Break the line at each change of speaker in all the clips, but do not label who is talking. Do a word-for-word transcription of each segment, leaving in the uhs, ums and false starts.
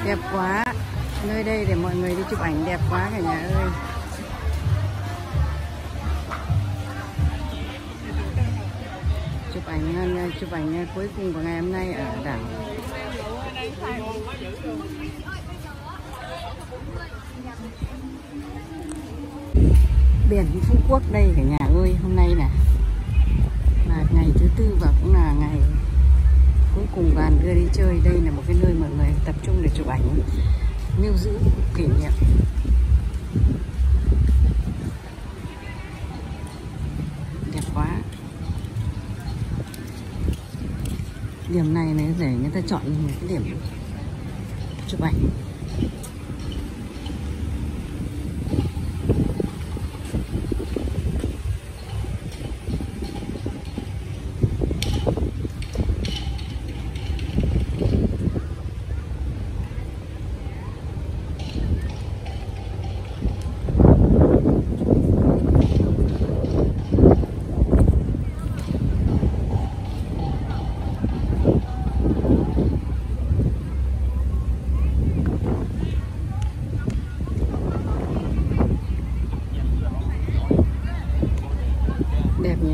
Đẹp quá. Nơi đây để mọi người đi chụp ảnh đẹp quá cả nhà ơi. Chụp ảnh chụp ảnh cuối cùng của ngày hôm nay ở đảo. Biển Phú Quốc đây cả nhà ơi, hôm nay là là ngày thứ tư và cũng là ngày cuối cùng đoàn đưa đi chơi. Đây là một cái nơi mọi người tập trung để chụp ảnh, lưu giữ kỷ niệm. Đẹp quá. Điểm này này để người ta chọn một cái điểm chụp ảnh. Đẹp nhỉ.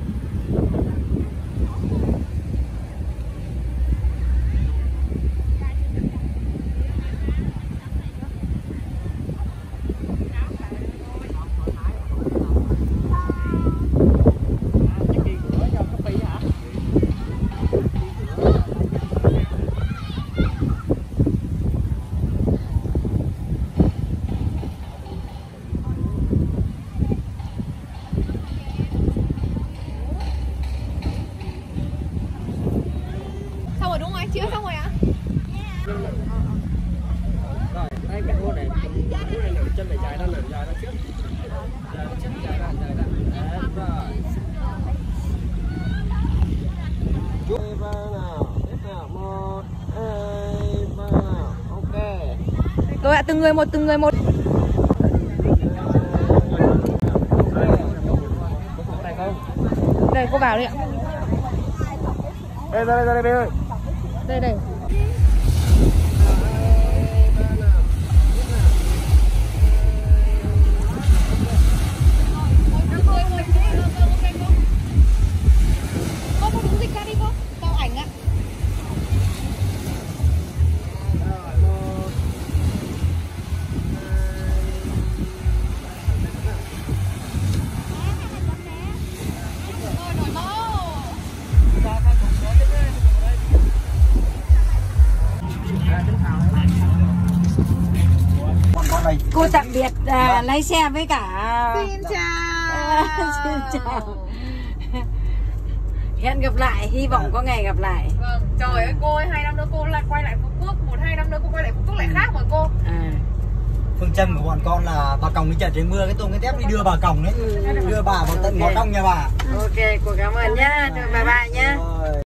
Chiếu xong rồi ạ?
Rồi, đây cái ô này, cái này chân phải dài ra, làm dài ra trước. Dài trước, dài ra, dài ra. Đấy, rồi. Hai, ba nào, tiếp nào, một, hai, ba nào, ok.
Rồi ạ, từng người một, từng người một. Đây, cô vào đi ạ.
Đây, ra đây, ra đây, đây ơi.
Đây, đây. Cô có đúng dịch ra đi cô, tao ảnh ạ.
Cô tạm biệt à, lái xe với cả.
Xin chào.
Xin chào. Hẹn gặp lại, hy vọng có ngày gặp lại.
Vâng, trời ơi cô ơi, hai năm nữa cô lại quay lại Phú Quốc, một hai năm nữa cô quay lại Phú Quốc lại khác mà cô.
À.
Phương châm của bọn con là bà Còng đi chợ trời mưa, cái tôm cái tép đi đưa bà Còng đấy, đưa bà vào tận ngõ trong nhà bà.
Ok, cô cảm ơn nhá, bye bye nhá.